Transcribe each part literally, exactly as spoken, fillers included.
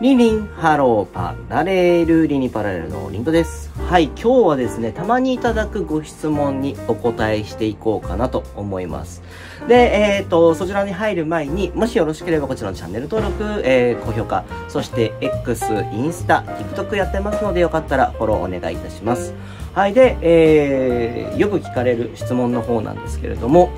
リンリン、ハロー、パラレル、リニパラレルのリントです。はい、今日はですね、たまにいただくご質問にお答えしていこうかなと思います。で、えっと、そちらに入る前に、もしよろしければこちらのチャンネル登録、えー、高評価、そして X、インスタ、TikTok やってますので、よかったらフォローお願いいたします。はい、で、えー、よく聞かれる質問の方なんですけれども、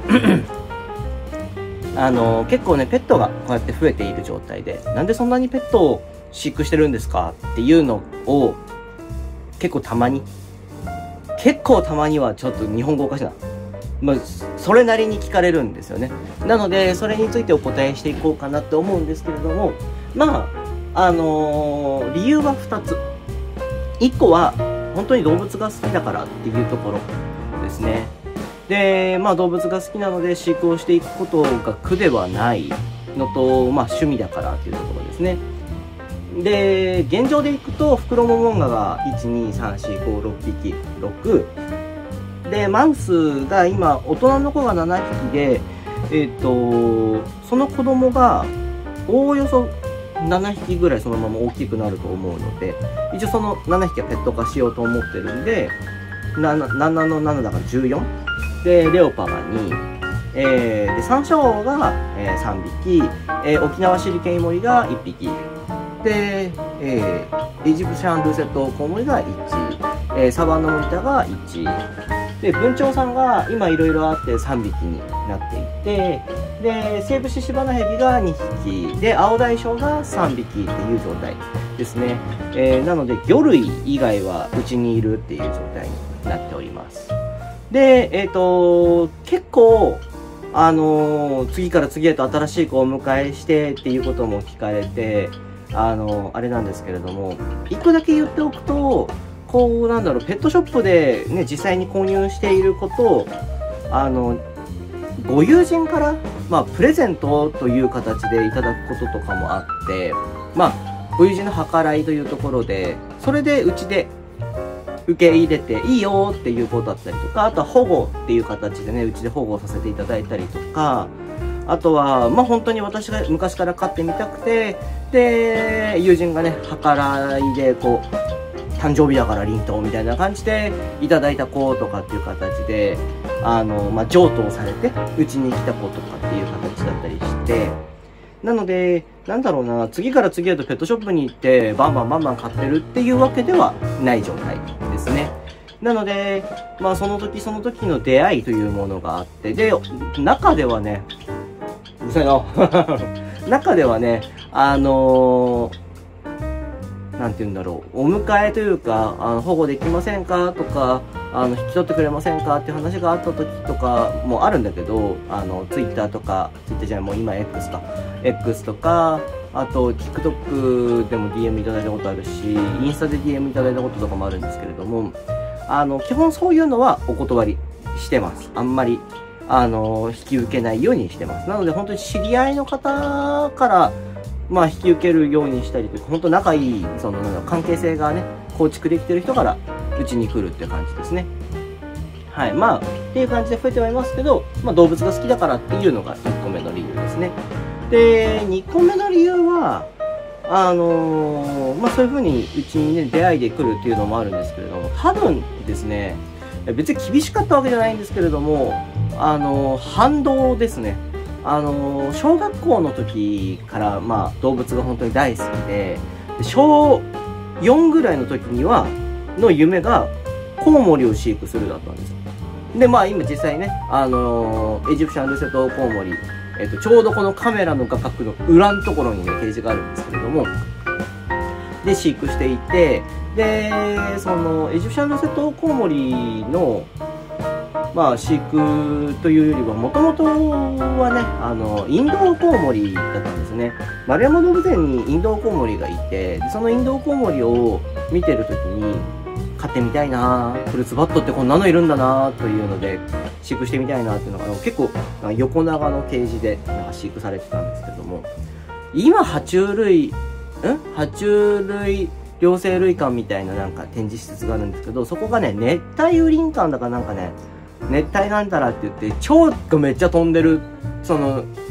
あの、結構ね、ペットがこうやって増えている状態で、なんでそんなにペットを飼育してるんですかっていうのを結構たまに結構たまにはちょっと日本語おかしいな、まあ、それなりに聞かれるんですよね。なのでそれについてお答えしていこうかなって思うんですけれども、まああのー、理由はふたつ。いっこは本当に動物が好きだからっていうところですね。でまあ動物が好きなので飼育をしていくことが苦ではないのと、まあ趣味だからっていうところですね。で現状でいくとフクロモモンガがいちにさんしごろくぴきろくで、マウスが今大人の子がななひきで、えっとその子供がおおよそななひきぐらいそのまま大きくなると思うので、一応そのななひきはペット化しようと思ってるんで、ななのななだからじゅうよんで、レオパがに、えー、でサンショウが、えー、さんびき、えー、沖縄シリケンイモリがいっぴきで、えー、エジプシャンルーセットコウモリがいち、えー、サバンナモニタがいちで、文鳥さんが今いろいろあってさんびきになっていて、でセイブシシバナヘビがにひきで、青大将がさんびきっていう状態ですね。えー、なので魚類以外はうちにいるっていう状態になっております。でえっと結構あのー、次から次へと新しい子をお迎えしてっていうことも聞かれて、あのあれなんですけれども、一個だけ言っておくと、こうなんだろう、ペットショップでね実際に購入していることをあのご友人から、まあ、プレゼントという形でいただくこととかもあって、まあご友人の計らいというところで、それでうちで受け入れていいよっていうことだったりとか、あとは保護っていう形でねうちで保護させていただいたりとか、あとはまあ本当に私が昔から飼ってみたくて、で友人がね計らいでこう誕生日だからリントみたいな感じでいただいた子とかっていう形で、あのまあ譲渡されてうちに来た子とかっていう形だったりして、なのでなんだろうな、次から次へとペットショップに行ってバンバンバンバン買ってるっていうわけではない状態ですね。なのでまあその時その時の出会いというものがあって、で中ではね、うるさいな中ではね、あのー、なんて言うんだろう、お迎えというか、あの保護できませんかとか、あの引き取ってくれませんかっていう話があった時とかもあるんだけど、あのツイッターとか、ツイッターじゃない、もう今 X か X とか、あと TikTok でも ディーエム いただいたことあるし、インスタで ディーエム いただいたこととかもあるんですけれども、あの基本そういうのはお断りしてます。あんまりあの引き受けないようにしてます。なので本当に知り合いの方からまあ引き受けるようにしたりとか、本当仲いいその関係性がね構築できてる人からうちに来るっていう感じですね。はい、まあっていう感じで増えてはいますけど、まあ、動物が好きだからっていうのがいっこめの理由ですね。でにこめの理由はあのー、まあそういう風にうちにね出会いで来るっていうのもあるんですけれども、多分ですね、別に厳しかったわけじゃないんですけれども、あのー、反動ですね。あのー、小学校の時からまあ動物が本当に大好きで、で小よんぐらいの時にはの夢がコウモリを飼育するだったんですよ。でまあ今実際ね、あのー、エジプシャンルセトコウモリ、えっと、ちょうどこのカメラの画角の裏のところにねケージがあるんですけれども、で飼育していて、でそのエジプシャンルセトコウモリのまあ飼育というよりは、もともとはねあのインドコウモリだったんですね。丸山動物園にインドコウモリがいて、でそのインドコウモリを見てる時に飼ってみたいな、フルーツバットってこんなのいるんだなというので飼育してみたいなっていうのが結構横長のケージでなんか飼育されてたんですけども、今爬虫類ん爬虫類両生類館みたいななんか展示施設があるんですけど、そこがね熱帯雨林館だかなんかね、熱帯なんたらって言って蝶がめっちゃ飛んでるその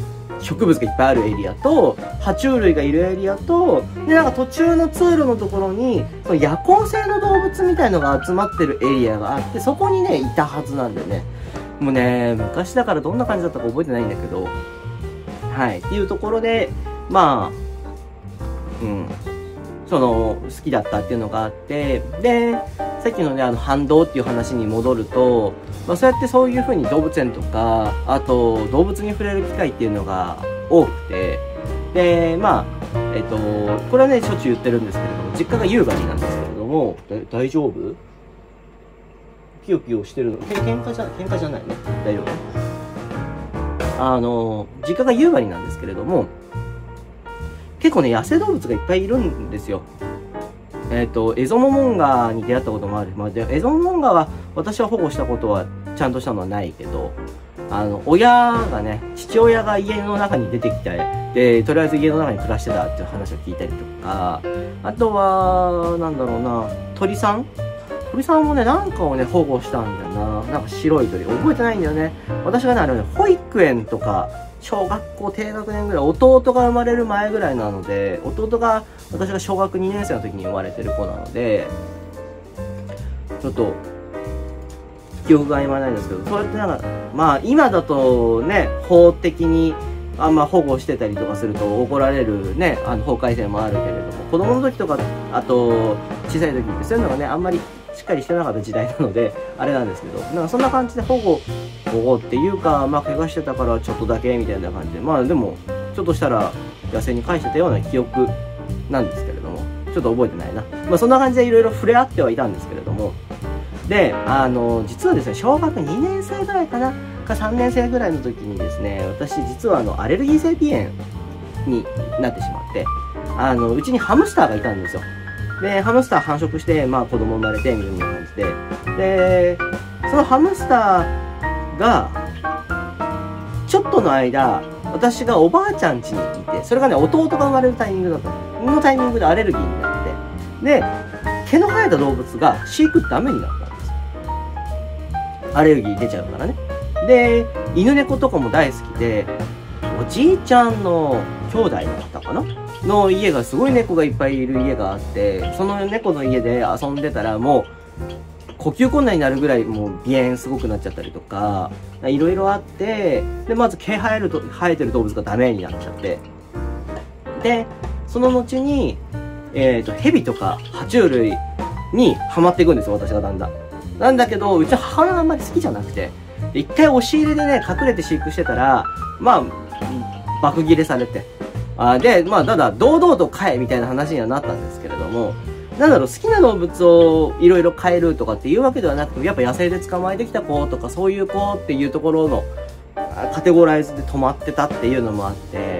植物がいっぱいあるエリアと、爬虫類がいるエリアと、で、なんか途中の通路のところに、その夜行性の動物みたいのが集まってるエリアがあって、そこにね、いたはずなんでね。もうね、昔だからどんな感じだったか覚えてないんだけど、はい。っていうところで、まあ、うん。その、好きだったっていうのがあって、で、さっきのね、あの、反動っていう話に戻ると、まあ、そうやってそういう風に動物園とか、あと、動物に触れる機会っていうのが多くて、で、まあ、えっと、これはね、しょっちゅう言ってるんですけれども、実家が優雅になんですけれども、大丈夫？ピヨピヨしてるの？け喧嘩じゃ、喧嘩じゃないね。大丈夫？あの、実家が優雅になんですけれども、結構ね、野生動物がいっぱいいるんですよ。えっと、エゾモモンガに出会ったこともある。まあ、で、エゾモモンガは、私は保護したことは、ちゃんとしたのはないけど、あの、親がね、父親が家の中に出てきて、で、とりあえず家の中に暮らしてたっていう話を聞いたりとか、あとは、なんだろうな、鳥さん鳥さんもね、なんかをね、保護したんだよな。なんか白い鳥。覚えてないんだよね。私がね、あれね、保育園とか、小学校低学年ぐらい、弟が生まれる前ぐらいなので、弟が、私が小学にねん生の時に生まれてる子なので、ちょっと、記憶が曖昧ないんですけど、そうやってなんか、まあ今だとね、法的にあんま保護してたりとかすると怒られるね、あの法改正もあるけれども、子供の時とか、あと小さい時ってそういうのがね、あんまりしっかりしてなかった時代なので、あれなんですけど、なんかそんな感じで保護、保護っていうか、まあ怪我してたからちょっとだけみたいな感じで、まあでも、ちょっとしたら野生に返してたような記憶なんですけれども、ちょっと覚えてないな。まあそんな感じでいろいろ触れ合ってはいたんですけれども、で、あの、実はですね、小学にねん生ぐらいかな、かさんねん生ぐらいの時にですね、私実はあの、アレルギー性鼻炎になってしまって、あの、うちにハムスターがいたんですよ。で、ハムスター繁殖して、まあ子供生まれて、みたいな感じで。で、そのハムスターが、ちょっとの間、私がおばあちゃん家にいて、それがね、弟が生まれるタイミングだったの。のタイミングでアレルギーになって。で、毛の生えた動物が飼育ダメになったんですよ。アレルギー出ちゃうからね。で、犬猫とかも大好きで、おじいちゃんの兄弟の方かなの家がすごい猫がいっぱいいる家があって、その猫の家で遊んでたらもう、呼吸困難になるぐらいもう鼻炎すごくなっちゃったりとか、いろいろあって、で、まず毛生えると、生えてる動物がダメになっちゃって、で、その後に、えっと、蛇とか爬虫類にハマっていくんですよ、私がだんだん。なんだけど、うちの母親があんまり好きじゃなくて、で一回押し入れでね、隠れて飼育してたら、まあ、爆切れされて。あで、まあ、ただ、堂々と飼えみたいな話にはなったんですけれども、なんだろう、好きな動物をいろいろ飼えるとかっていうわけではなくて、やっぱ野生で捕まえてきた子とか、そういう子っていうところのカテゴライズで止まってたっていうのもあって、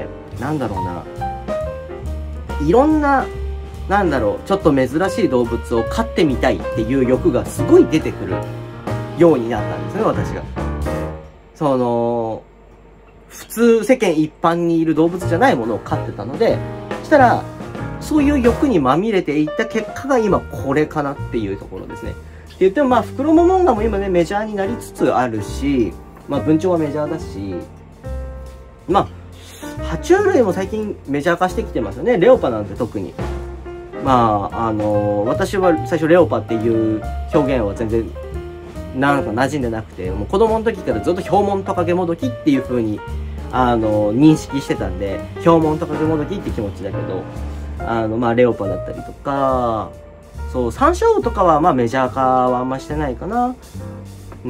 なんだろうな、いろんな、なんだろう、ちょっと珍しい動物を飼ってみたいっていう欲がすごい出てくるようになったんですね、私が。その、普通世間一般にいる動物じゃないものを飼ってたので、そしたら、そういう欲にまみれていった結果が今これかなっていうところですね。って言ってもまあ、フクロモモンガも今ね、メジャーになりつつあるし、まあ、文鳥はメジャーだし、まあ、爬虫類も最近メジャー化してきてますよね。レオパなんて特に。まあ、あのー、私は最初レオパっていう表現は全然、なんか馴染んでなくて、もう子供の時からずっとヒョウモントカゲモドキっていう風に、あのー、認識してたんで、ヒョウモントカゲモドキって気持ちだけど、あの、まあ、レオパだったりとか、そう、サンショウウオとかは、まあ、メジャー化はあんましてないかな。うん、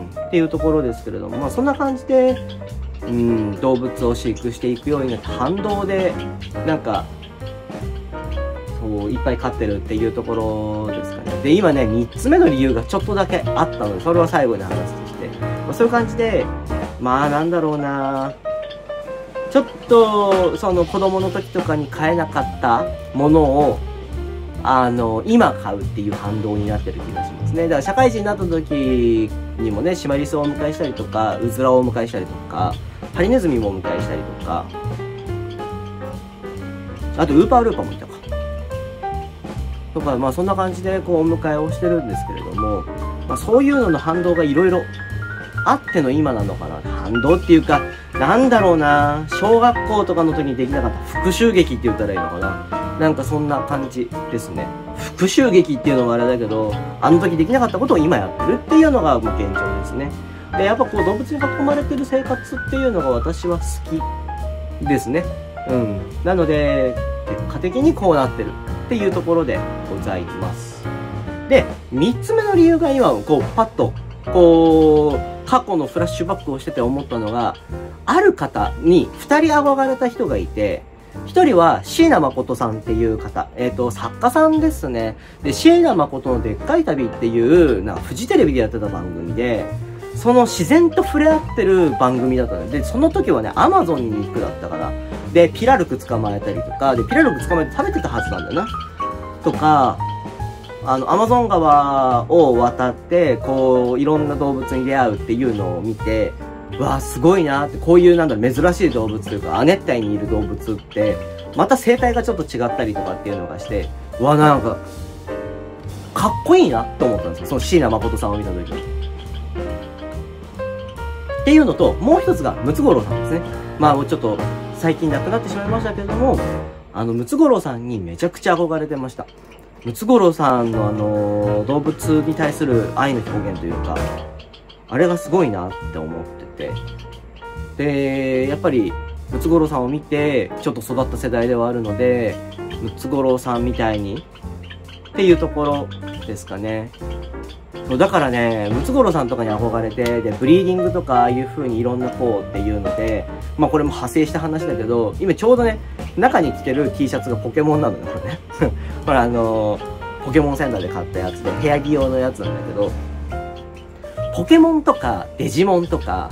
っていうところですけれども、まあ、そんな感じで、うん、動物を飼育していくようになって、反動で、なんか、そう、いっぱい飼ってるっていうところですかね。で、今ね、みっつめの理由がちょっとだけあったので、それを最後に話すとして、まあ、そういう感じで、まあ、なんだろうな、ちょっと、その子供の時とかに買えなかったものを、あの、今買うっていう反動になってる気がしますね。だから社会人になった時にもね、シマリスをお迎えしたりとか、ウズラをお迎えしたりとか、ハリネズミもお迎えしたりとか、あとウーパールーパーもいたか。とか、まあそんな感じでこうお迎えをしてるんですけれども、まあそういうのの反動がいろいろあっての今なのかな。反動っていうか、 なんだろうな、小学校とかの時にできなかった復讐劇って言ったらいいのかな。なんかそんな感じですね。復讐劇っていうのもあれだけど、あの時できなかったことを今やってるっていうのがもう現状ですね。で、やっぱこう動物に囲まれてる生活っていうのが私は好きですね。うん。なので、結果的にこうなってるっていうところでございます。で、三つ目の理由が今、こう、パッと、こう、過去のフラッシュバックをしてて思ったのが、ある方に二人憧れた人がいて、一人は椎名誠さんっていう方、えっと、作家さんですね。で、椎名誠のでっかい旅っていう、なんかフジテレビでやってた番組で、その自然と触れ合ってる番組だったので、で、その時はね、アマゾンに行くだったから、で、ピラルク捕まえたりとか、で、ピラルク捕まえて食べてたはずなんだよな。とか、あの、アマゾン川を渡って、こう、いろんな動物に出会うっていうのを見て、うわ、すごいなって、こういうなんだろう、珍しい動物というか、亜熱帯にいる動物って、また生態がちょっと違ったりとかっていうのがして、うわ、なんか、かっこいいなって思ったんですよ。その椎名誠さんを見た時に。っていうのと、もう一つが、ムツゴロウさんですね。まあ、もうちょっと、最近亡くなってしまいましたけれども、あの、ムツゴロウさんにめちゃくちゃ憧れてました。ムツゴロウさんのあの、動物に対する愛の表現というか、あれがすごいなって思ってて。で、やっぱり、ムツゴロウさんを見て、ちょっと育った世代ではあるので、ムツゴロウさんみたいに、っていうところですかね。そう、だからね、ムツゴロウさんとかに憧れて、で、ブリーディングとか、ああいう風にいろんなこうっていうので、まあこれも派生した話だけど、今ちょうどね、中に着てる T シャツがポケモンなのよ、これね。これあのー、ポケモンセンターで買ったやつで、部屋着用のやつなんだけど、ポケモンとか、デジモンとか、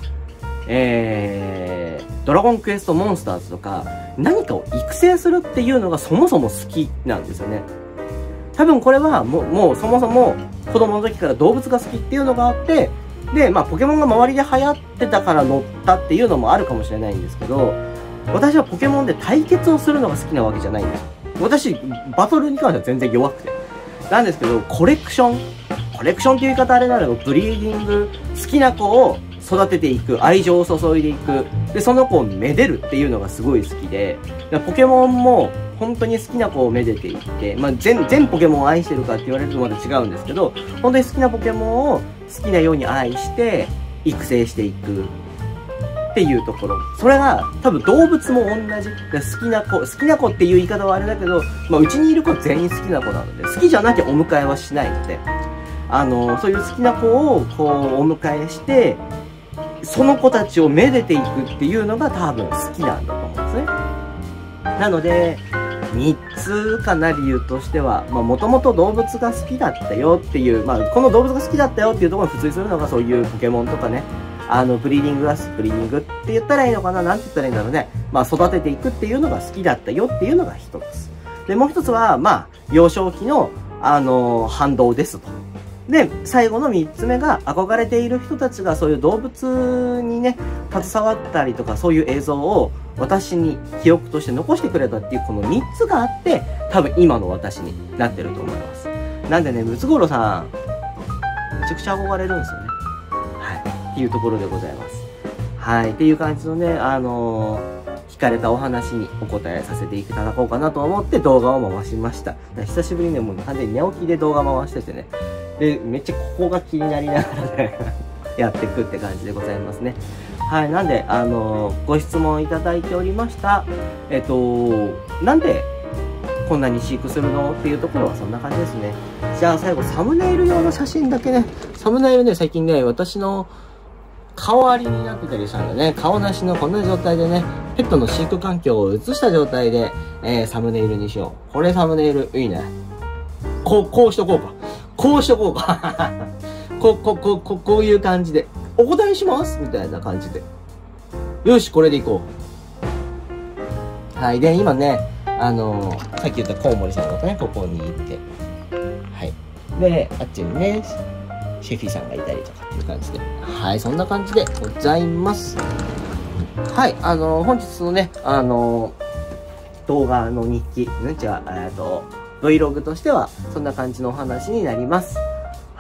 えー、ドラゴンクエストモンスターズとか、何かを育成するっていうのがそもそも好きなんですよね。多分これはもう、もうそもそも子供の時から動物が好きっていうのがあって、で、まあポケモンが周りで流行ってたから乗ったっていうのもあるかもしれないんですけど、私はポケモンで対決をするのが好きなわけじゃないんです。私、バトルに関しては全然弱くて。なんですけど、コレクション、コレクションっていう言い方あれなの、ブリーディング、好きな子を育てていく、愛情を注いでいく、で、その子をめでるっていうのがすごい好きで、ポケモンも本当に好きな子をめでていって、まあ、全、全ポケモンを愛してるかって言われるとまた違うんですけど、本当に好きなポケモンを好きなように愛して、育成していく。っていうところ。それが多分動物も同じ。好きな子、好きな子っていう言い方はあれだけど、まあうちにいる子全員好きな子なので、好きじゃなきゃお迎えはしないので、あの、そういう好きな子をこうお迎えして、その子たちをめでていくっていうのが多分好きなんだと思うんですね。なので、みっつかな理由としては、まあもともと動物が好きだったよっていう、まあこの動物が好きだったよっていうところに付随するのがそういうポケモンとかね、あの、ブリーディングが、ブリーディングって言ったらいいのかな、なんて言ったらいいんだろうね。まあ、育てていくっていうのが好きだったよっていうのが一つ。で、もう一つは、まあ、幼少期の、あのー、反動ですと。で、最後の三つ目が、憧れている人たちがそういう動物にね、携わったりとか、そういう映像を私に記憶として残してくれたっていう、この三つがあって、多分今の私になってると思います。なんでね、ムツゴロウさん、めちゃくちゃ憧れるんですよね。っていうところでございます。はい。っていう感じのね、あのー、聞かれたお話にお答えさせていただこうかなと思って動画を回しました。久しぶりにね、もう完全に寝起きで動画回しててね。で、めっちゃここが気になりながらね、やっていくって感じでございますね。はい。なんで、あのー、ご質問いただいておりました。えっと、なんで、こんなに飼育するのっていうところはそんな感じですね。じゃあ最後、サムネイル用の写真だけね、サムネイルね、最近ね、私の顔ありになってたりしたんでね、顔なしのこんな状態でね、ペットの飼育環境を映した状態で、えー、サムネイルにしよう。これサムネイル、いいね。こう、こうしとこうか。こうしとこうか。こう、こう、こう、こう、こういう感じで。お答えしますみたいな感じで。よし、これでいこう。はい。で、今ね、あのー、さっき言ったコウモリさんがね、ここにいて。はい。で、あっちにね、シェフィさんがいたりとかっていう感じで。はい、そんな感じでございます。はい、あのー、本日のね、あのー、動画の日記、ね、じゃあ、えっと、Vlog としては、そんな感じのお話になります。はい。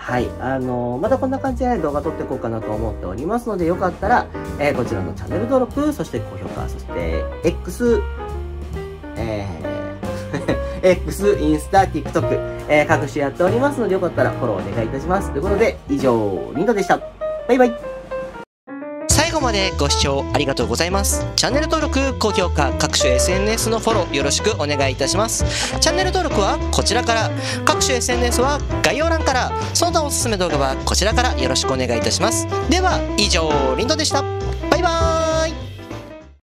はい。あのー、またこんな感じで動画撮っていこうかなと思っておりますので、よかったら、えー、こちらのチャンネル登録、そして高評価、そして、X、えー、X、インスタ、TikTok、えー、各種やっておりますので、よかったらフォローお願いいたします。ということで、以上、リンドでした。バイバイ。最後までご視聴ありがとうございます。チャンネル登録、高評価、各種 エスエヌエス のフォローよろしくお願いいたします。チャンネル登録はこちらから、各種 エスエヌエス は概要欄から、その他おすすめ動画はこちらからよろしくお願いいたします。では、以上、リンドでした。